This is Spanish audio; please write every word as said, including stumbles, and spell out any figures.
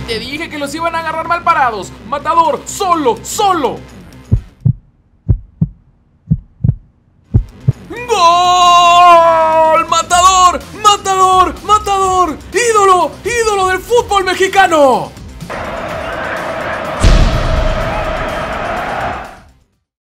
te dije que los iban a agarrar mal parados. Matador, solo, solo. ¡Gol! ¡Matador! ¡Matador! ¡Matador! ¡Ídolo! ¡Ídolo del fútbol mexicano!